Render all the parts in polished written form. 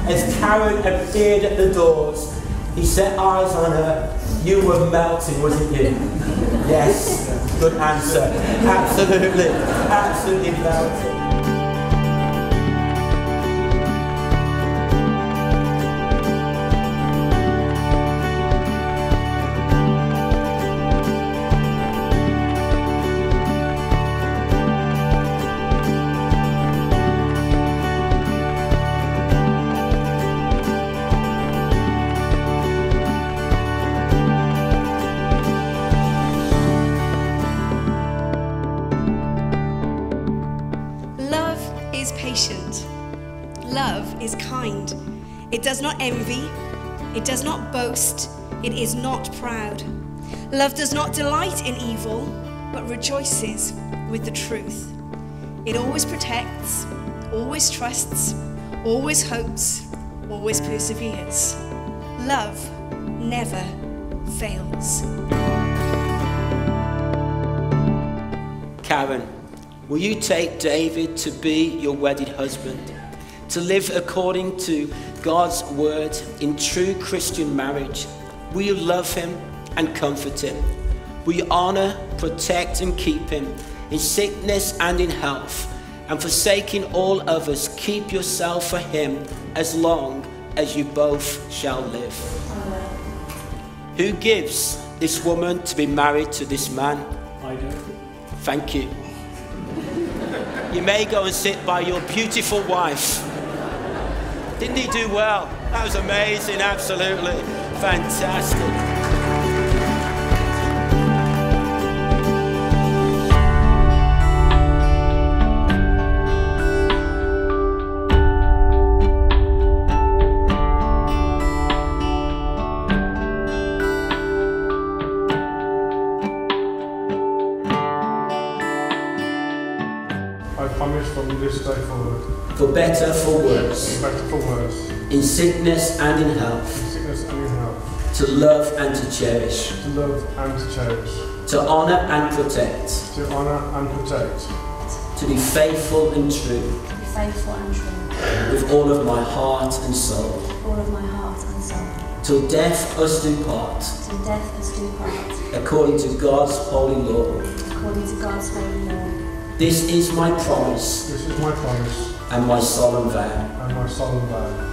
As Karen appeared at the doors, he set eyes on her. You were melting, wasn't you? Yes, good answer. Absolutely, absolutely melting. Love is kind. It does not envy. It does not boast. It is not proud. Love does not delight in evil, but rejoices with the truth. It always protects, always trusts, always hopes, always perseveres. Love never fails. Karen, will you take David to be your wedded husband? To live according to God's word in true Christian marriage? Will you love him and comfort him? Will you honor, protect and keep him in sickness and in health? And forsaking all others, keep yourself for him as long as you both shall live. Amen. Who gives this woman to be married to this man? I do. Thank you. You may go and sit by your beautiful wife. Didn't he do well? That was amazing, absolutely fantastic. I promise from this day forward. For better, for worse. For better, for worse. In sickness and in health. In sickness and in health. To love and to cherish. To love and to cherish. To honour and protect. To honour and protect. To be faithful and true. To be faithful and true. With all of my heart and soul. All of my heart and soul. Till death us do part. Till death us do part. According to God's holy law. According to God's holy law. This is my promise. This is my promise. And my solemn vow. And my solemn vow.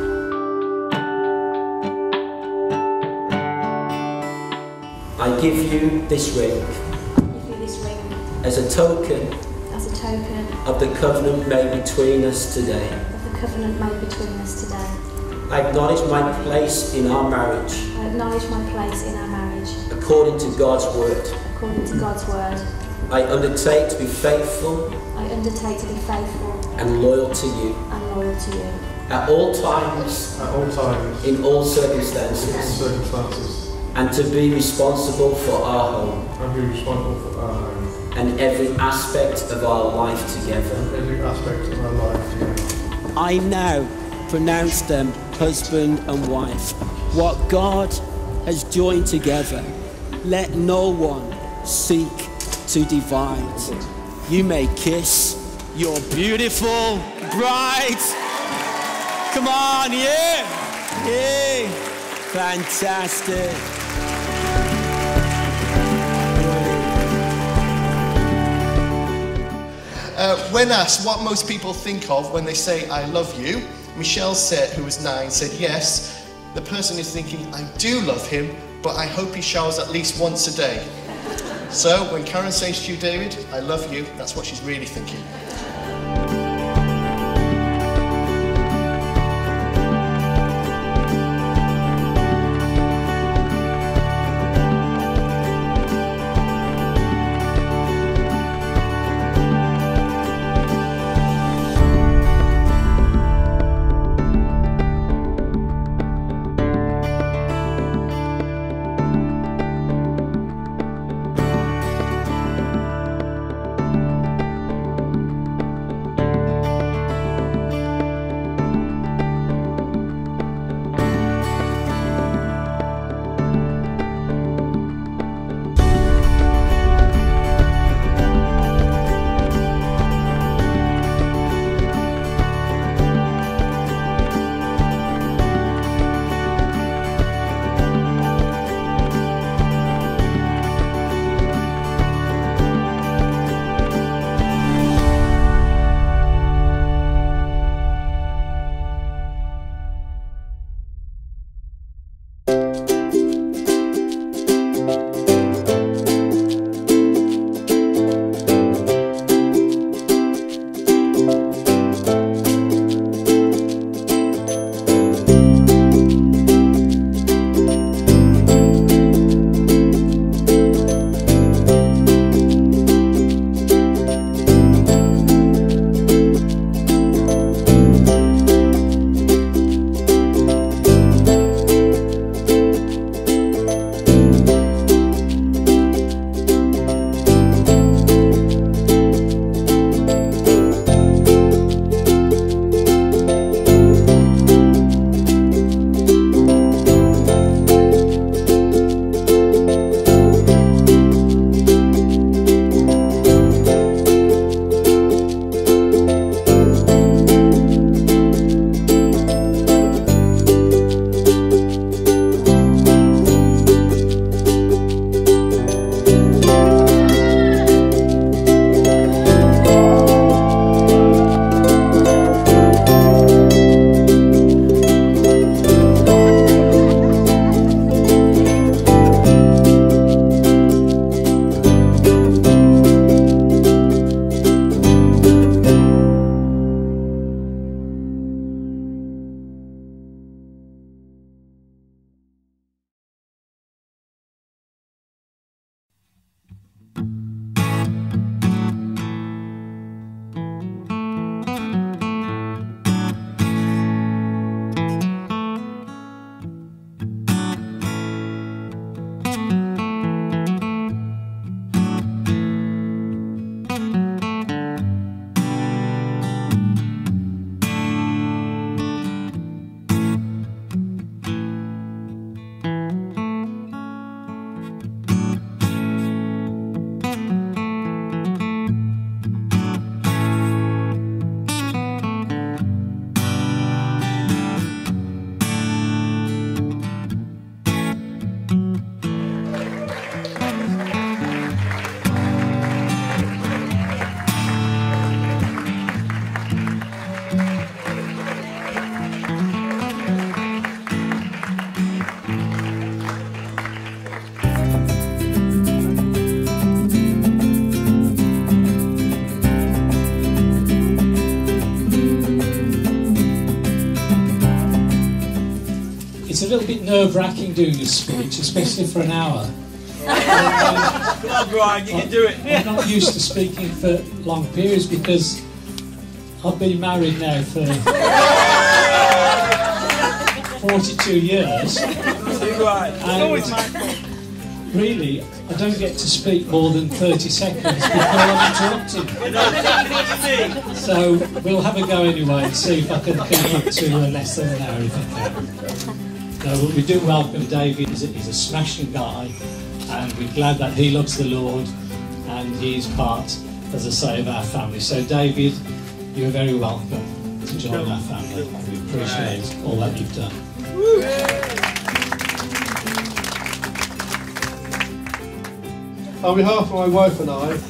I give you this ring. I give you this ring. As a token. As a token. Of the covenant made between us today. Of the covenant made between us today. I acknowledge my place in our marriage. I acknowledge my place in our marriage. According to God's word. According to God's word. I undertake to be faithful. I undertake to be faithful. And loyal to you. And loyal to you. At all times. At all times. In all circumstances. In all circumstances. And to be responsible for our home. And be responsible for our home. And every aspect of our life together. Every aspect of our life together. I now pronounce them husband and wife. What God has joined together, let no one seek to divide. You may kiss your beautiful bride. Come on, yeah, yeah, fantastic. When asked what most people think of when they say I love you, Michelle said, who was 9, said yes, the person is thinking I do love him, but I hope he showers at least once a day. So when Karen says to you, David, I love you, that's what she's really thinking. it's a little bit nerve-wracking doing this speech, especially for an hour. Come on, Brian, you can do it. I'm not used to speaking for long periods because I've been married now for 42 years. And really, I don't get to speak more than 30 seconds before I'm interrupted. So we'll have a go anyway and see if I can keep up to less than an hour if I can. No, we do welcome David. He's a smashing guy, and we're glad that he loves the Lord and he's part, as I say, of our family. So David, you're very welcome to join our family. We appreciate all that you've done. On behalf of my wife and I,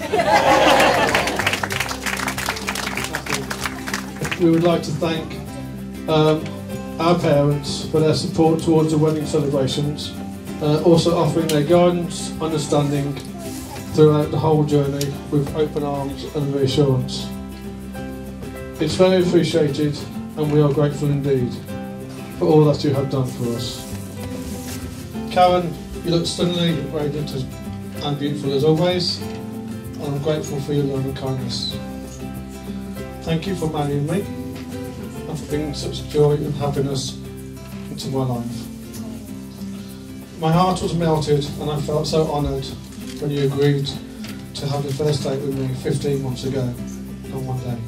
we would like to thank our parents for their support towards the wedding celebrations, also offering their guidance, understanding throughout the whole journey with open arms and reassurance. It's very appreciated, and we are grateful indeed for all that you have done for us. Karen, you look stunningly radiant and beautiful as always, and I'm grateful for your love and kindness. Thank you for marrying me and for bringing such joy and happiness into my life. My heart was melted and I felt so honoured when you agreed to have the first date with me 15 months ago on one day.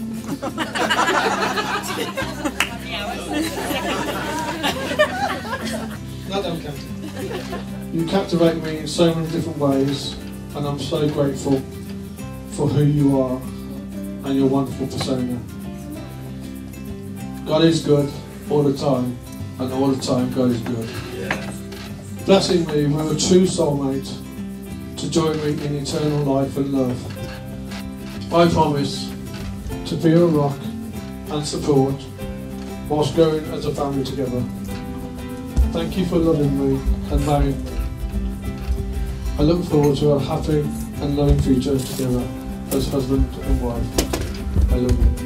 No, don't count it. You captivate me in so many different ways, and I'm so grateful for who you are and your wonderful persona. God is good all the time, and all the time God is good. Yeah. Blessing me with a true soulmate to join me in eternal life and love. I promise to be a rock and support whilst growing as a family together. Thank you for loving me and marrying me. I look forward to a happy and loving future together as husband and wife. I love you.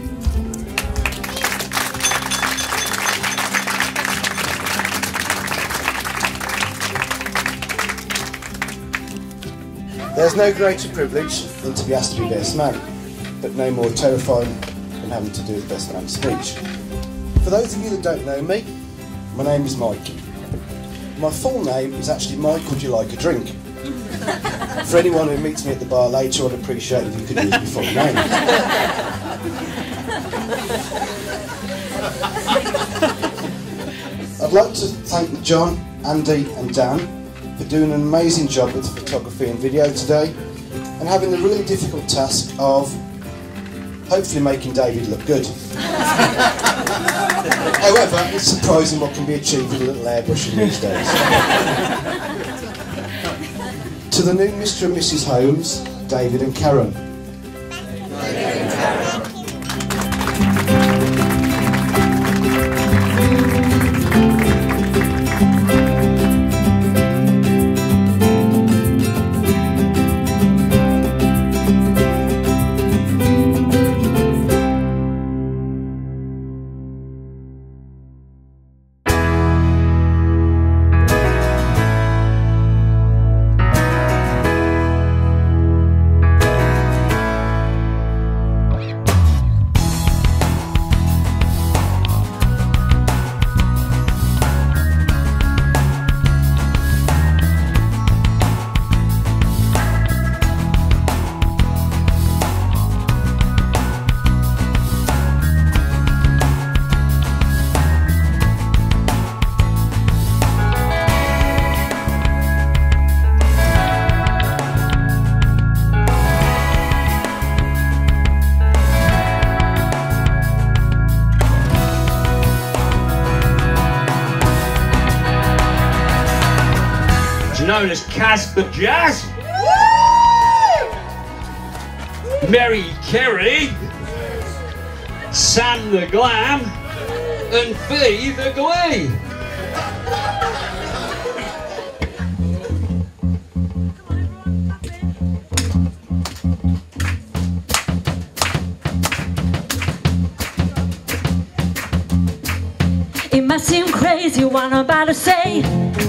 There's no greater privilege than to be asked to be best man, but no more terrifying than having to do the best man speech. For those of you that don't know me, my name is Mike. My full name is actually Mike, would you like a drink? For anyone who meets me at the bar later, I'd appreciate if you could use my full name. I'd like to thank John, Andy and Dan for doing an amazing job with the photography and video today, and having the really difficult task of hopefully making David look good. However, it's surprising what can be achieved with a little airbrushing these days. To the new Mr. and Mrs. Holmes, David and Karen. Known as Casper Jazz, Mary Kerry, Sam the Glam, and Fee the Glee. In might seem crazy what I'm about to say.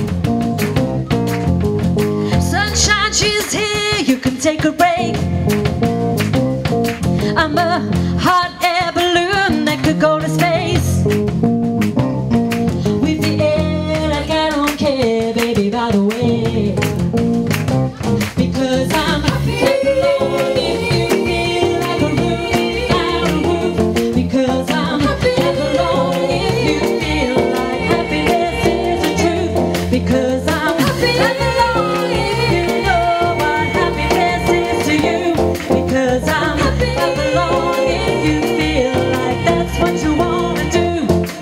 Sunshine, she's here, you can take a break. I'm a hot air balloon that could go to space. With the air like I don't care, baby, by the way. Because I'm happy alone if you feel like a roof without a roof. Because I'm happy alone if you feel like happiness is the truth. Because I'm happy alone if you know what happiness is to you. Because I'm happy alone if you feel like that's what you want to do.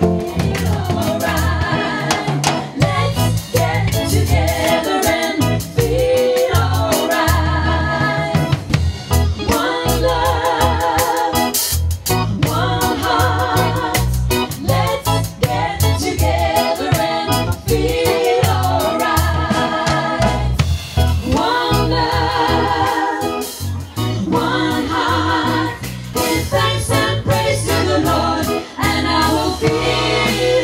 Alright, let's get together and feel alright. One love, one heart. Let's get together and feel alright. One love, one heart. Give thanks and praise to the Lord, and I will feel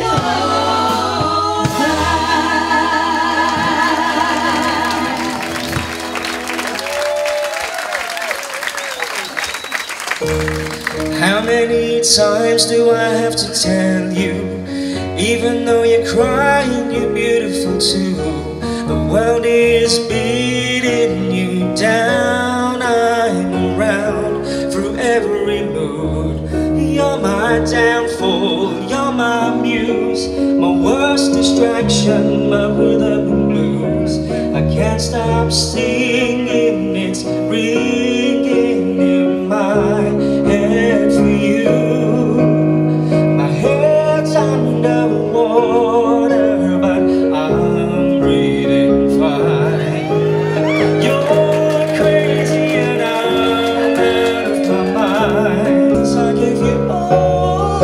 alright. How many times do I have to tell you, even though you're crying, you're beautiful too. The world is beating you down. I'm around through every mood. You're my downfall, you're my muse, my worst distraction, my rhythm and blues. I can't stop singing, it's ringing in my head for you. My head's underwater, but I'm breathing fine. You're crazy and I'm out of my mind. So I give you all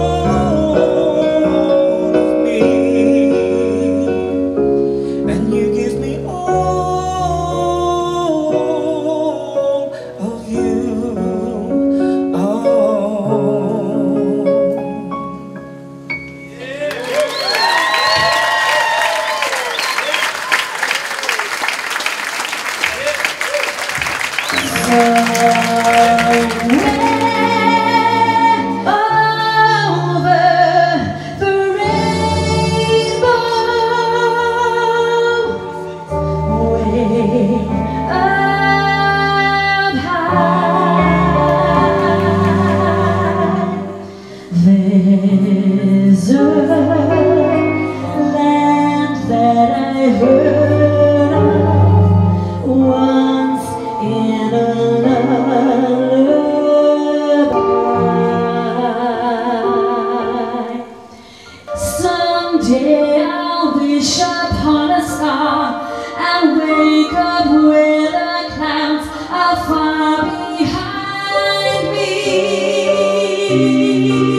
of me, and you give me all of you. Oh. There's a land that I heard of once in a lullaby. Someday I'll wish upon a star and wake up where the clouds are far behind me.